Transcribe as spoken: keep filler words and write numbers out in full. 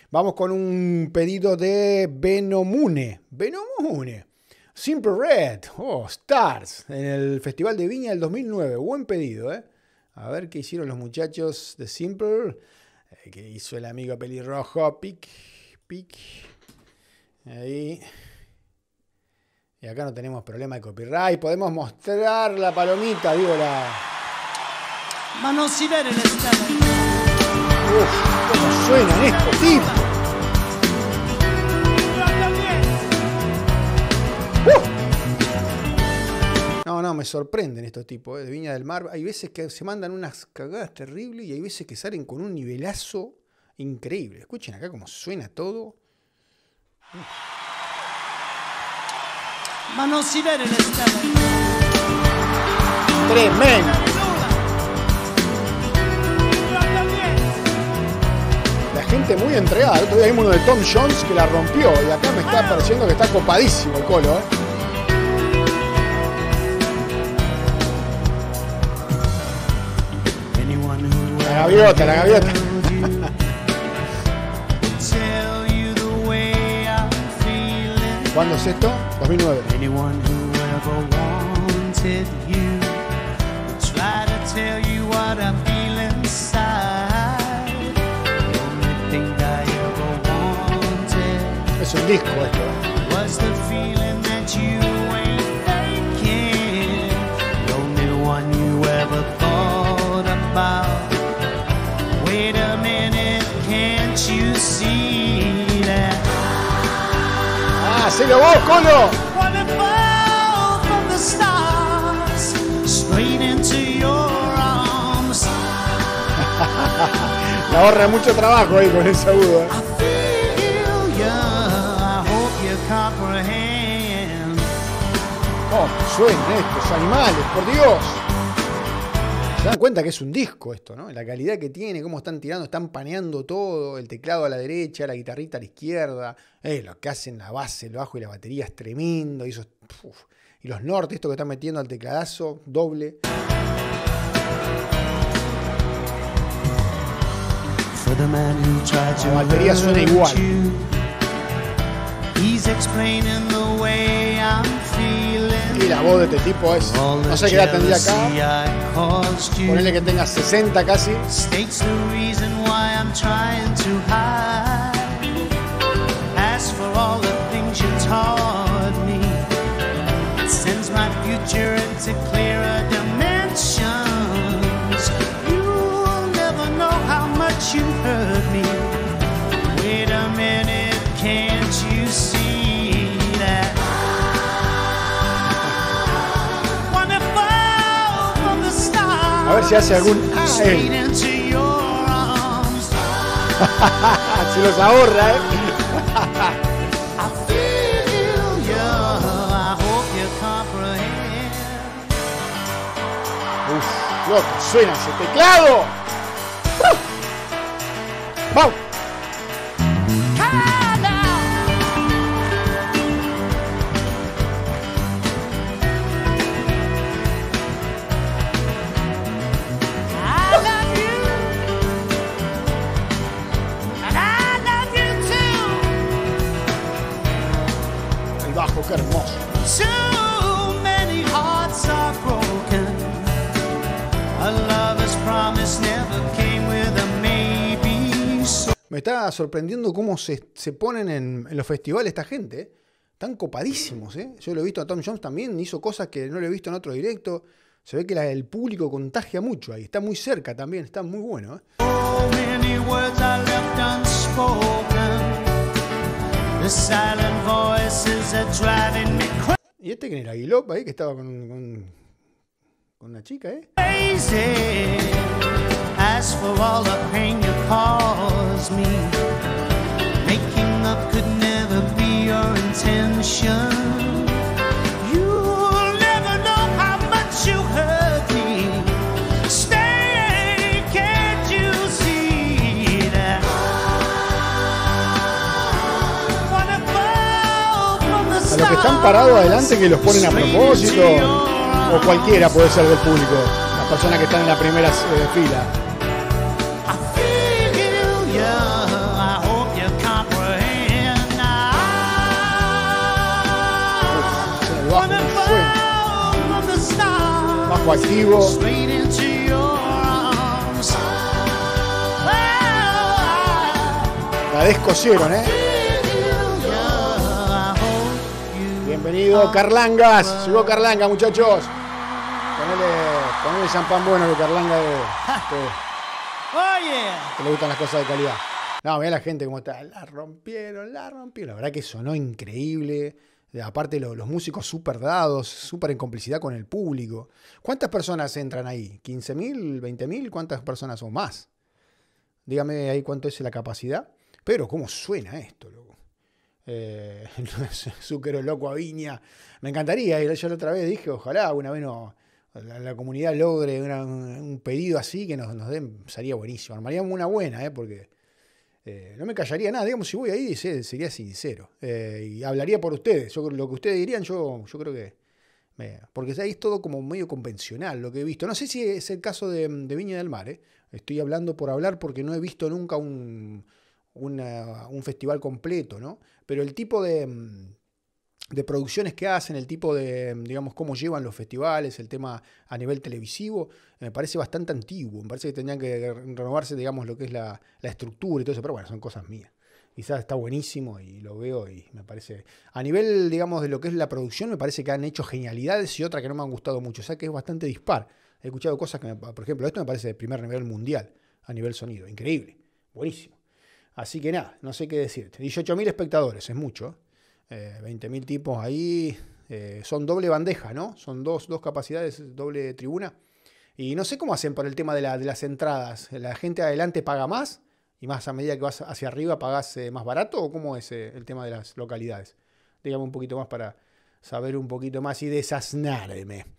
Vamos con un pedido de Benomune. Benomune. Simple Red. Oh, Stars. En el Festival de Viña del dos mil nueve. Buen pedido, ¿eh? A ver qué hicieron los muchachos de Simple. Eh, que hizo el amigo pelirrojo. Pic, pic. Ahí. Y acá no tenemos problema de copyright. Podemos mostrar la palomita, digo la... Manos si ver el estado. Uf, cómo suenan estos tipos. Uh. No, no, me sorprenden estos tipos, eh, de Viña del Mar. Hay veces que se mandan unas cagadas terribles y hay veces que salen con un nivelazo increíble. Escuchen acá cómo suena todo. Uh. Manos si ver el estado. Tremendo. La gente muy entregada. El otro día vimos uno de Tom Jones que la rompió y acá me está pareciendo que está copadísimo el Colo, ¿eh? La gaviota, la gaviota. ¿Cuándo es esto? dos mil nueve. Es un disco esto, ¿eh? ¡Ah, hacelo vos, Colo! Le ahorra mucho trabajo ahí con ese agudo, ¿eh? ¿Cómo suenan estos animales, por Dios? Se dan cuenta que es un disco esto, ¿no? La calidad que tiene, cómo están tirando, están paneando todo, el teclado a la derecha, la guitarrita a la izquierda, eh, lo que hacen la base, el bajo y la batería es tremendo, y, esos, uf, y los nortes, esto que están metiendo al tecladazo, doble. La batería suena igual. Y la voz de este tipo es... No sé qué edad tendría acá. Ponele que tenga sesenta casi. You hurt me. Wait a minute, can't you see that? Wanna fall from the stars. A ver si hace algún ah, él. Se los ahorra, eh. I feel you, I hope you comprehend. Uf, loco, suena ese teclado. ¡Vamos! El bajo, qué hermoso. So many hearts are broken. A lover's promise never came with a maybe. So me está sorprendiendo cómo se, se ponen en, en los festivales esta gente, ¿eh? Están copadísimos, ¿eh? Yo lo he visto a Tom Jones también, hizo cosas que no lo he visto en otro directo. Se ve que la, el público contagia mucho ahí, está muy cerca también, está muy bueno, ¿eh? So many words are left unspoken. The silent voices are driving me crazy. Y este que era Aguilop ahí, que estaba con, con, con una chica, ¿eh? As for all the pain you caused me, making up could never be your intention. You'll never know how much you hurt me. Stay, can't you see that? Wanna fall from the A los que están parados adelante que los ponen a propósito, o cualquiera puede ser del público, las personas que están en la primera eh, fila. bajo activo. Straight into your arms. La descosieron, ¿eh? Bienvenido, Carlangas. Llegó Carlanga, muchachos. Ponele, ponele champán bueno que Carlanga de, Oh, yeah. que le gustan las cosas de calidad. No, mirá la gente cómo está. La rompieron, la rompieron. La verdad que sonó increíble. Aparte los, los músicos súper dados, súper en complicidad con el público. ¿Cuántas personas entran ahí? ¿quince mil? ¿veinte mil? ¿Cuántas personas son más? Dígame ahí cuánto es la capacidad. Pero cómo suena esto, loco. Eh, Zúquero loco a Viña. Me encantaría ir. Yo la otra vez dije, ojalá una vez no, la, la comunidad logre una, un pedido así que nos, nos den. Sería buenísimo. Armaríamos una buena, eh, porque eh, no me callaría nada. Digamos, si voy ahí, sería sincero. Eh, y hablaría por ustedes. Yo, lo que ustedes dirían, yo, yo creo que. Me, porque ahí es todo como medio convencional lo que he visto. No sé si es el caso de, de Viña del Mar. Eh. Estoy hablando por hablar porque no he visto nunca un. Una, un festival completo, ¿no? Pero el tipo de, de producciones que hacen, el tipo de, digamos, cómo llevan los festivales, el tema a nivel televisivo, me parece bastante antiguo. Me parece que tendrían que renovarse, digamos, lo que es la, la estructura y todo eso, pero bueno, son cosas mías. Quizás está buenísimo y lo veo y me parece... A nivel, digamos, de lo que es la producción, me parece que han hecho genialidades y otras que no me han gustado mucho. O sea, que es bastante dispar. He escuchado cosas que, me, por ejemplo, esto me parece de primer nivel mundial, a nivel sonido. Increíble. Buenísimo. Así que nada, no sé qué decirte. dieciocho mil espectadores, es mucho. Eh, veinte mil tipos ahí. Eh, son doble bandeja, ¿no? Son dos, dos capacidades, doble tribuna. Y no sé cómo hacen por el tema de, la, de las entradas. ¿La gente adelante paga más? ¿Y más a medida que vas hacia arriba pagás eh, más barato? ¿O cómo es eh, el tema de las localidades? Dígame un poquito más para saber un poquito más y desasnarme.